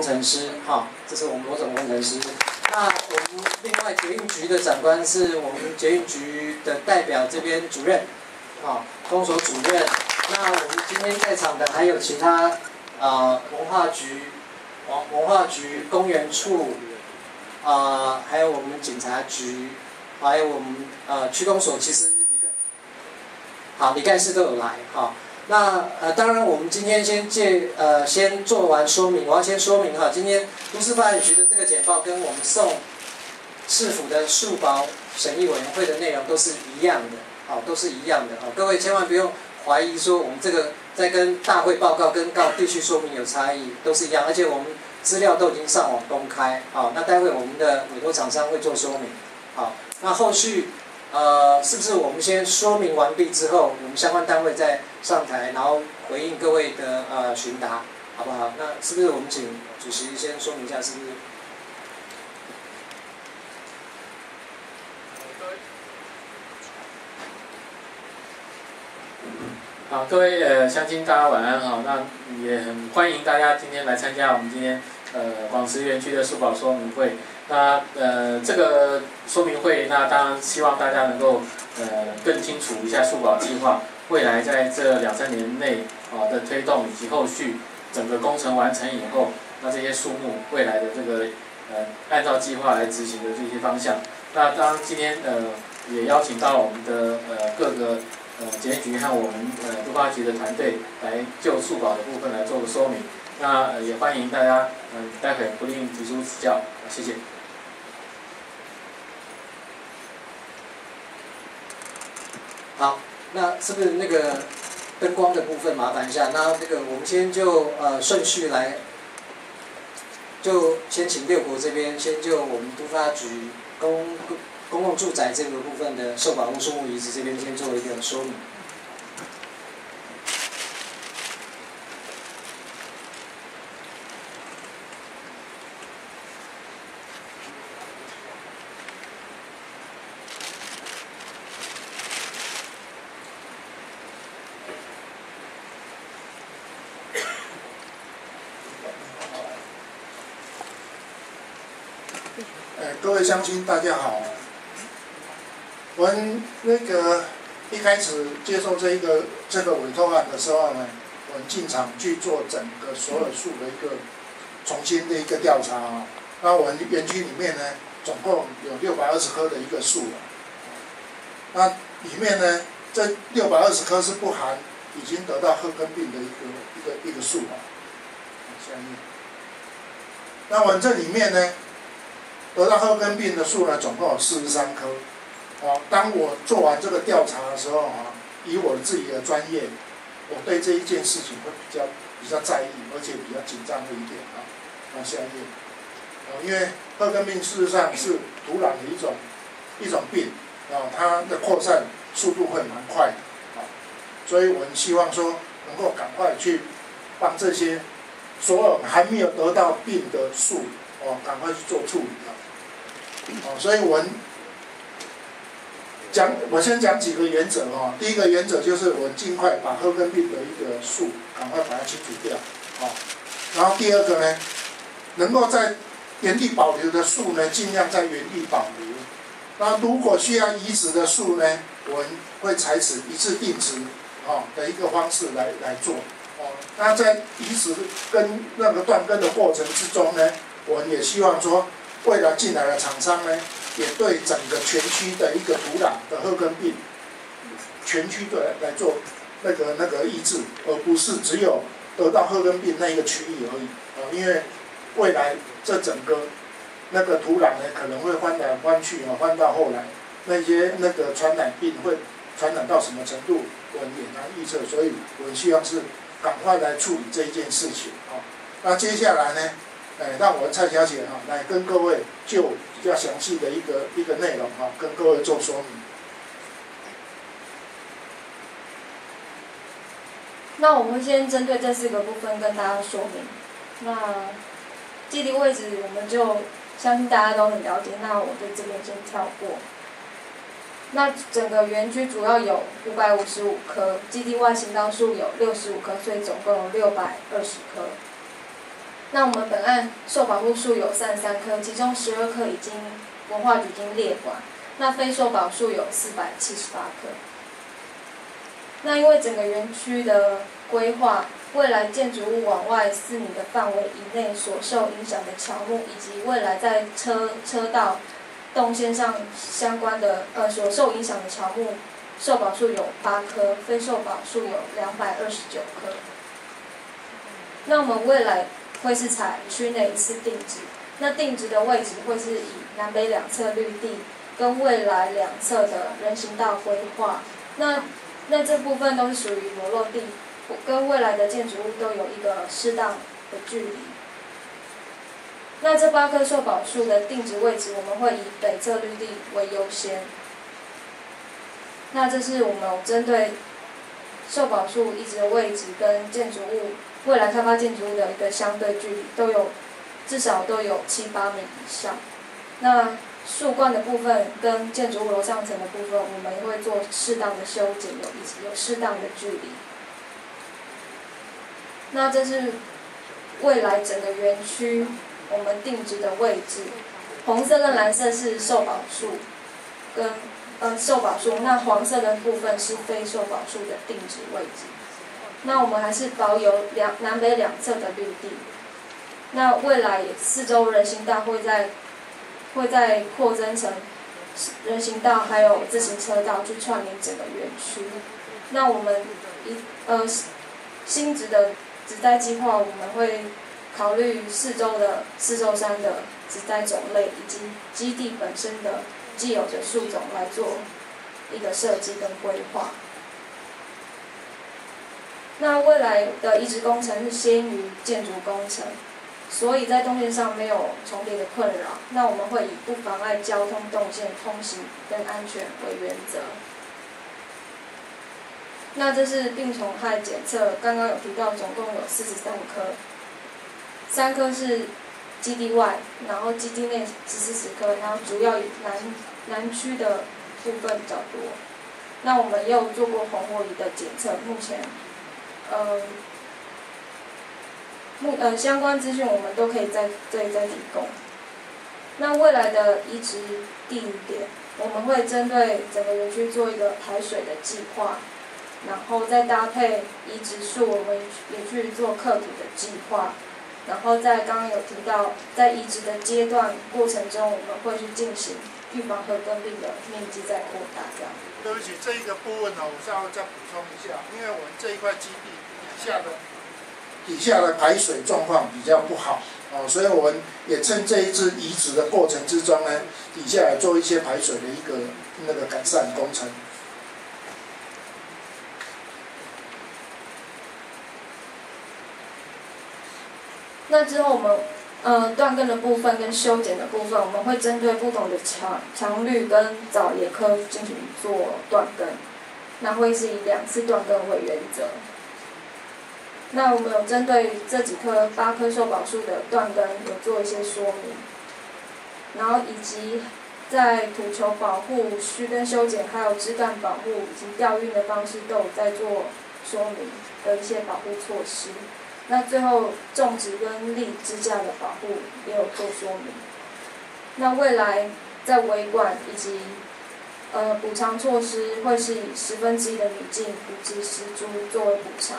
程师，哈，这是我们罗总工程师。那我们另外捷运局的长官是我们捷运局的代表这边主任，啊，公所主任。那我们今天在场的还有其他文化局、公园处，还有我们警察局，还有我们区公所，其实李干事都有来，哈。那当然，我们今天先做完说明，我要先说明哈，今天都市发展局的这个简报跟我们送市府的数保审议委员会的内容都是一样的，好，都是一样的，好，各位千万不用怀疑说我们这个在跟大会报告跟地区说明有差异，都是一样，而且我们资料都已经上网公开，好，那待会我们的委托厂商会做说明，好，那后续。是不是我们先说明完毕之后，我们相关单位再上台，然后回应各位的询答，好不好？那是不是我们请主席先说明一下，是不是？ 好，各位乡亲大家晚安哈，那也很欢迎大家今天来参加我们今天广慈园区的数保说明会。那这个说明会，那当然希望大家能够更清楚一下数保计划未来在这2-3年内的推动，以及后续整个工程完成以后，那这些树木未来的这个按照计划来执行的这些方向。那当然今天也邀请到我们的各个捷运局和我们都发局的团队来就数保的部分来做个说明。那也欢迎大家待会不吝提出指教，谢谢。 好，那是不是那个灯光的部分麻烦一下？那这个我们先就顺序来，就先请六国这边先就我们都发局公共住宅这个部分的受保护树木移植这边先做一个说明。 各位乡亲，大家好。我们一开始接受这个委托案的时候呢，我们进场去做整个所有树的一个重新的一个调查啊。那我们园区里面呢，总共有620棵的一个树那里面呢，这620棵是不含已经得到褐根病的一个树下面。那我们这里面呢，得到褐根病的树呢，总共有43棵。当我做完这个调查的时候以我自己的专业，我对这一件事情会比较在意，而且比较紧张的一点下面因为褐根病事实上是土壤的一种病它的扩散速度会蛮快的所以我们希望说能够赶快去帮这些所有还没有得到病的树赶快去做处理所以我先讲几个原则第一个原则就是我尽快把褐根病的一个树赶快把它清除掉然后第二个呢，能够在原地保留的树呢，尽量在原地保留。那如果需要移植的树呢，我们会采取一次定植的一个方式来做那在移植跟那个断根的过程之中呢，我们也希望说，未来进来的厂商呢，也对整个全区的一个土壤的褐根病，全区的来做那个抑制，而不是只有得到褐根病那一个区域而已因为未来这整个那个土壤呢，可能会翻来翻去翻到后来那些那个传染病会传染到什么程度，我们也难预测，所以我们希望是赶快来处理这一件事情那接下来呢，让我蔡小姐来跟各位就比较详细的一个内容跟各位做说明。 那我们先针对这4个部分跟大家说明。那基地位置我们就相信大家都很了解，那我在这边先跳过。那整个园区主要有555棵，基地外行道树有65棵，所以总共有620棵。 那我们本案受保护树有33棵，其中12棵已经文化局已经列管，那非受保树有478棵。那因为整个园区的规划，未来建筑物往外4米的范围以内所受影响的乔木，以及未来在车道动线上相关的所受影响的乔木，受保树有8棵，非受保树有229棵。那我们未来会是采区内一次定植，那定植的位置会是以南北两侧绿地跟未来两侧的人行道规划。那这部分都是属于裸露地，跟未来的建筑物都有一个适当的距离。那这8棵受保树的定植位置，我们会以北侧绿地为优先。那这是我们针对受保树移植的位置跟建筑物未来开发建筑物的一个相对距离，至少都有7-8米以上。那树冠的部分跟建筑物楼上层的部分，我们也会做适当的修剪，有适当的距离。那这是未来整个园区我们定植的位置，红色跟蓝色是受保树，受保树，那黄色的部分是非受保树的定植位置。那我们还是保有南北两侧的绿地。那未来4周人行道会再扩增成人行道还有自行车道去串联整个园区。那我们新植的植栽计划，我们会考虑4周山的植栽种类以及基地本身的既有的树种来做一个设计跟规划。那未来的移植工程是先于建筑工程，所以在动线上没有重叠的困扰。那我们会以不妨碍交通动线通行跟安全为原则。那这是病虫害检测，刚刚有提到总共有43棵，3棵是基地外，然后基地内40棵，然后主要以南区的部分比较多。那我们也有做过红火蚁的检测，目前相关资讯我们都可以再提供。那未来的移植地点，我们会针对整个园区做一个排水的计划，然后再搭配移植树，我们也去做刻土的计划。然后在刚刚有提到，在移植的阶段过程中，我们会去进行预防和根病的面积再扩大这样。 对不起，这一个部分我稍微再补充一下，因为我们这一块基地底下的排水状况比较不好所以我们也趁这一次移植的过程之中呢，底下来做一些排水的一个改善工程。 那之后我们断根的部分跟修剪的部分，我们会针对不同的常绿跟早野科进行做断根，那会是以2次断根为原则。那我们有针对这几棵8棵受保树的断根有做一些说明，然后以及在土球保护、须根修剪，还有枝干保护以及调运的方式都有在做说明的一些保护措施。那最后种植跟立支架的保护也有做说明。那未来在维管以及补偿措施会是以1/10的米净补植10株作为补偿。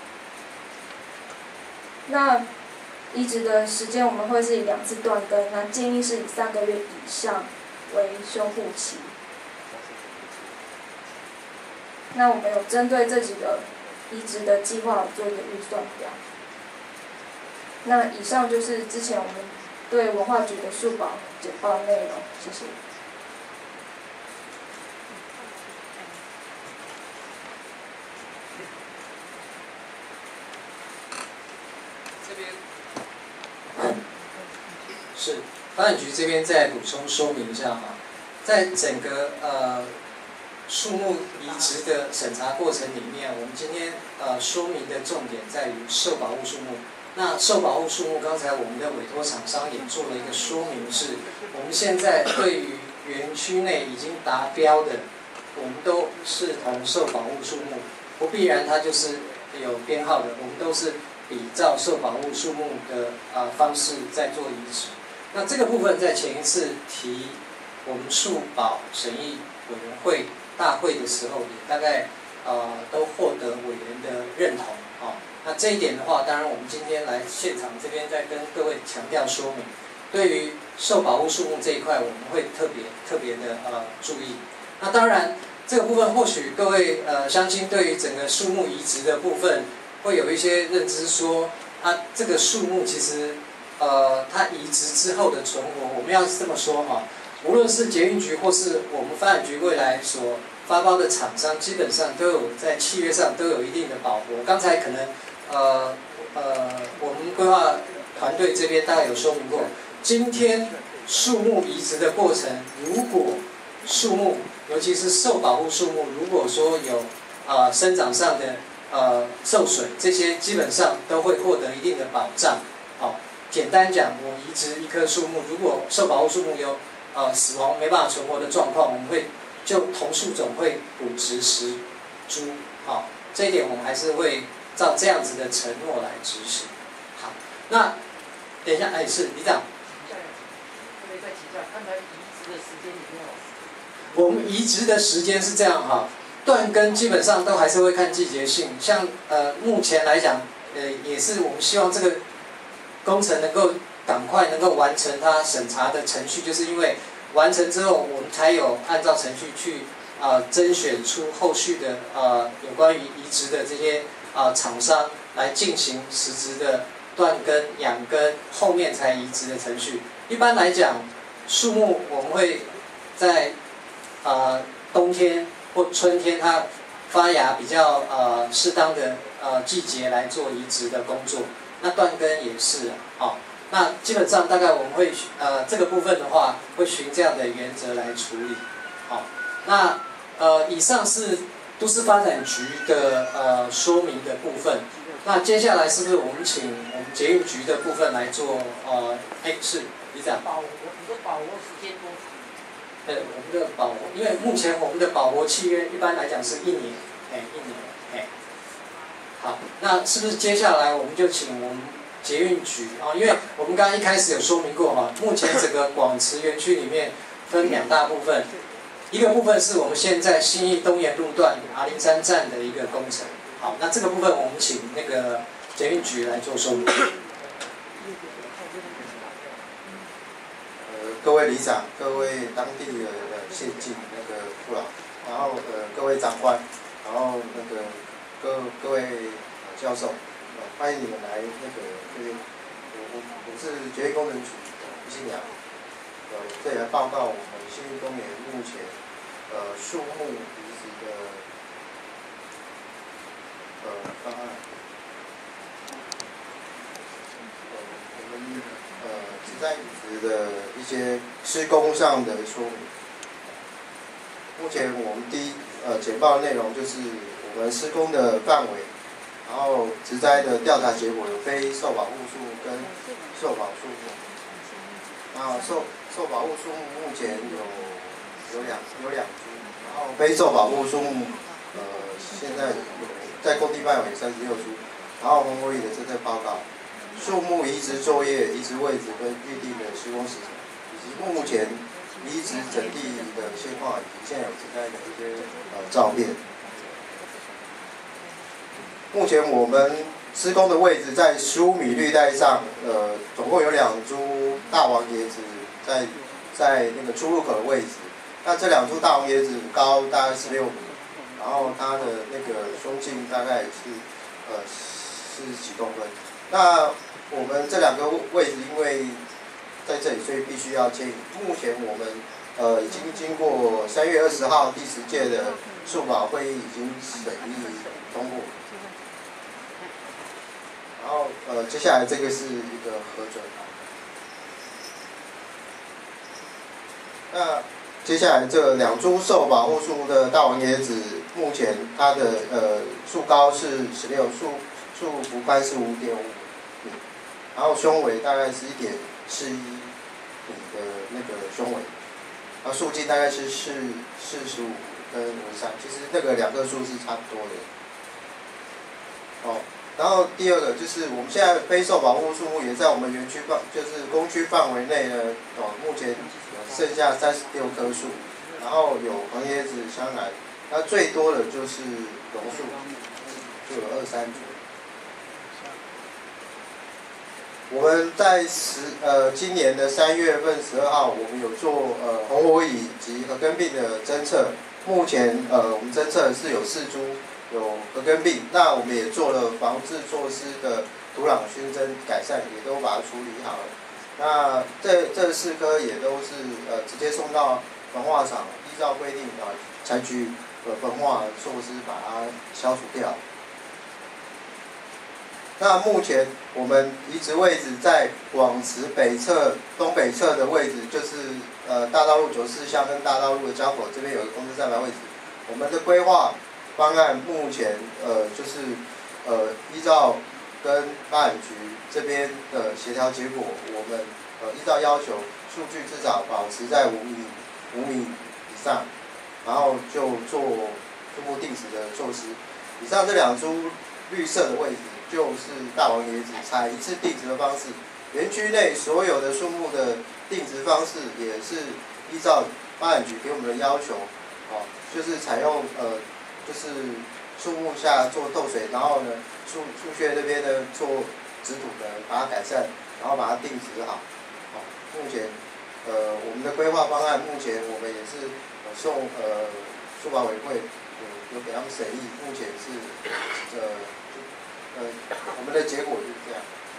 那移植的时间我们会是以2次断根，那建议是以3个月以上为修复期。那我们有针对这几个移植的计划做一个预算表。那以上就是之前我们对文化局的树保简报内容，谢谢。 是发展局这边再补充说明一下哈，在整个树木移植的审查过程里面，我们今天说明的重点在于受保护树木。那受保护树木，刚才我们的委托厂商也做了一个说明，是我们现在对于园区内已经达标的，我们都视同受保护树木，不必然它就是有编号的，我们都是比照受保护树木的方式在做移植。那这个部分在前一次提我们树保审议委员会大会的时候，也大概都获得委员的认同啊。那这一点的话，当然我们今天来现场这边再跟各位强调说明，对于受保护树木这一块，我们会特别的注意。那当然这个部分或许各位乡亲对于整个树木移植的部分会有一些认知说，这个树木其实它移植之后的存活，我们要是这么说哈，无论是捷运局或是我们发展局未来所发包的厂商，基本上都有在契约上都有一定的保护。刚才可能我们规划团队这边大概有说明过，今天树木移植的过程，如果树木尤其是受保护树木，如果说有生长上的受损，这些基本上都会获得一定的保障。好，简单讲，我移植一棵树木，如果受保护树木有死亡没办法存活的状况，我们会就同树种会补植10株。好，这一点我们还是会照这样子的承诺来执行。好，那等一下，是李长。 再请教，刚才移植的时间里面我们移植的时间是这样哈，断根基本上都还是会看季节性。像目前来讲，也是我们希望这个工程能够赶快能够完成它审查的程序，就是因为完成之后，我们才有按照程序去甄选出后续的有关于移植的这些厂商来进行实质的断根、养根，后面才移植的程序。一般来讲，树木我们会在冬天或春天它发芽比较适当的季节来做移植的工作。那断根也是那基本上大概我们会这个部分的话，会循这样的原则来处理。好，那以上是都市发展局的说明的部分。那接下来是不是我们请我们捷运局的部分来做是李长。 你的保活时间多长？ 我们的保活，因为目前我们的保活契约一般来讲是1年，1年，好，那是不是接下来我们就请我们捷运局因为我们刚刚一开始有说明过目前整个广慈园区里面分2大部分，一个部分是我们现在信义东延路段R03站的一个工程，好，那这个部分我们请那个捷运局来做说明。 各位里长、各位当地的县境父老，然后各位长官，然后各位教授，欢迎你们来这边。我是捷运工程局吴信阳，这里来报告我们信义东延目前树木移植的方案。我们植栽移植的一些施工上的说明。目前我们简报的内容就是我们施工的范围，然后植栽的调查结果有非受保护树木跟受保树木。那受保护树木目前有两株，然后非受保护树木现在在工地范围36株，然后红火蚁的侦测报告。树木移植作业、移植位置跟预定的施工时程，以及目前移植整地的现况，以及现有植栽的一些照片。目前我们施工的位置在15米绿带上，总共有2株大王椰子在那个出入口的位置。那这2株大王椰子高大概16米，然后它的那个胸径大概是40几公分。那我们这2个位置因为在这里，所以必须要迁移。目前我们已经经过3月20号第10届的树保会议已经审议通过，然后接下来这个是一个核准。那接下来这2株受保护树的大王椰子，目前它的树高是16，树幅宽是5.5米，然后胸围大概是1.41米的那个胸围，然后树径大概是45跟53，其实那个2棵树是差不多的。 然后第二个就是我们现在非受保护树木也在我们园区就是工区范围内呢，目前剩下36棵树，然后有黄椰子、香兰，那最多的就是榕树，就有23株。我们在今年的3月份12号，我们有做红火蚁及禾根病的侦测。目前我们侦测是有4株有禾根病，那我们也做了防治措施的土壤熏蒸改善，也都把它处理好了。那这4棵也都是直接送到焚化厂，依照规定采取焚化措施把它消除掉。那目前我们移植位置在广池东北侧的位置，就是大道路94巷跟大道路的交口这边有一个公车站牌位置。我们的规划方案目前就是依照跟发展局这边的协调结果，我们依照要求，数据至少保持在5米以上，然后就做树木定植的措施。以上这2株绿色的位置就是大王椰子，采一次定植的方式。园区内所有的树木的定植方式也是依照发展局给我们的要求，就是采用就是树木下做透水，然后呢树穴那边呢做植土的把它改善，然后把它定植好。目前我们的规划方案，目前我们也是送树保委会有给他们审议，目前是我们的结果就是这样。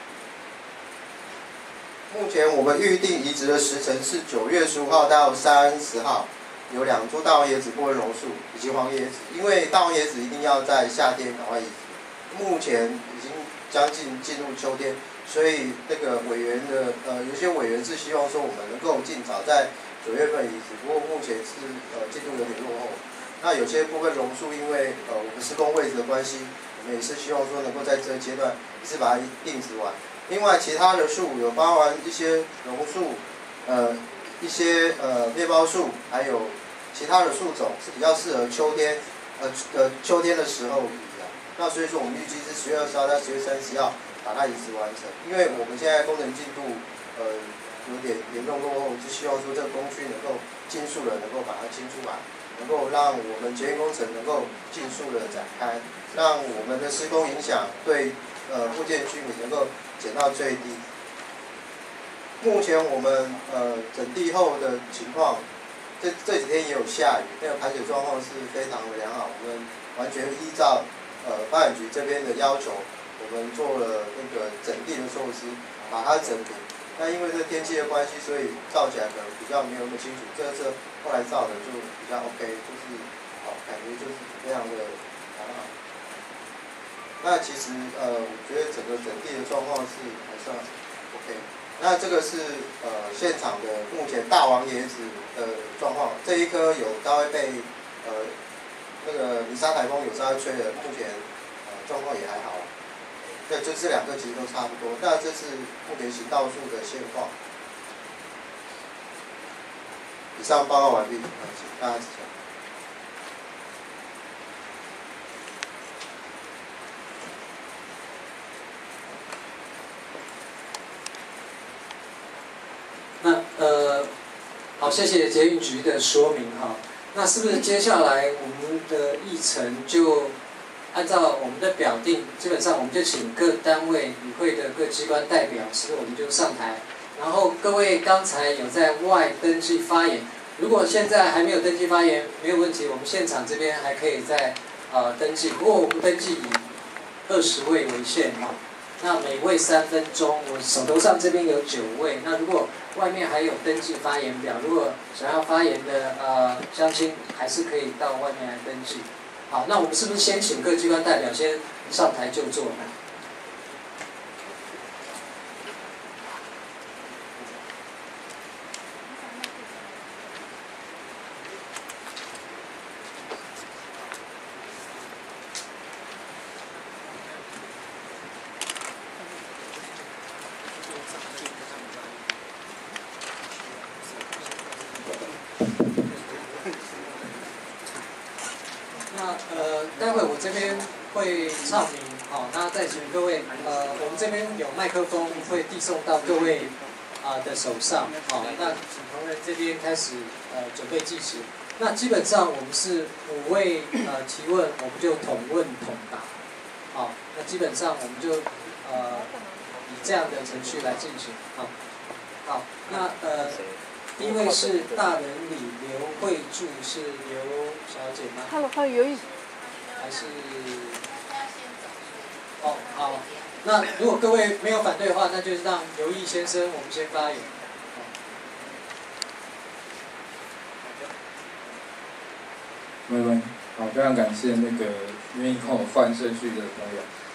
目前我们预定移植的时程是9月15号到30号，有2株大黄椰子、波纹榕树以及黄椰子。因为大黄椰子一定要在夏天赶快移植，目前已经将近进入秋天，所以那个委员的有些委员是希望说我们能够尽早在9月份移植，不过目前是进度有点落后。那有些部分榕树因为我们施工位置的关系，我们也是希望说能够在这个阶段也是把它定植完。另外，其他的树有包含一些榕树，一些面包树，还有其他的树种是比较适合秋天的时候移的。那所以说，我们预计是10月20号到10月31号把它移植完成。因为我们现在工程进度有点严重落后，就希望说这个工区能够尽速的能够把它清出来，能够让我们捷运工程能够尽速的展开，让我们的施工影响对附近居民能够减到最低。目前我们整地后的情况，这几天也有下雨，那个排水状况是非常的良好。我们完全依照发展局这边的要求，我们做了那个整地的措施，把它整平。那因为这天气的关系，所以照起来可能比较没有那么清楚。这次后来照的就比较 OK， 就是感觉就是非常的良好。那其实我觉得整个整地的状况是还算 OK。那这个是现场的目前大王椰子的状况，这一棵有稍微被那个泥沙台风有稍微吹的，目前状况也还好。对，就这2个其实都差不多。那这是目前行道树的现况。以上报告完毕，请大家指教。 那好，谢谢捷运局的说明哈。那是不是接下来我们的议程就按照我们的表定，基本上我们就请各单位与会的各机关代表，是不是我们就上台？然后各位刚才有在外登记发言，如果现在还没有登记发言，没有问题，我们现场这边还可以再登记。不过我们登记以20位为限哈。那每位3分钟，我手头上这边有9位。那如果外面还有登记发言表，如果想要发言的乡亲，还是可以到外面来登记。好，那我们是不是先请各机关代表先上台就座？那待会我这边会唱名好，那再请各位，我们这边有麦克风会递送到各位的手上，好，那请同仁这边开始准备计时。那基本上我们是5位提问，我们就统问统答，好，那基本上我们就以这样的程序来进行，好，那第一位是大人里刘慧柱，是刘小姐吗？ Hello， 有一。 还是？哦，好。那如果各位没有反对的话，那就让刘毅先生我们先发言。 没关系，好，非常感谢那个愿意跟我换顺序的朋友。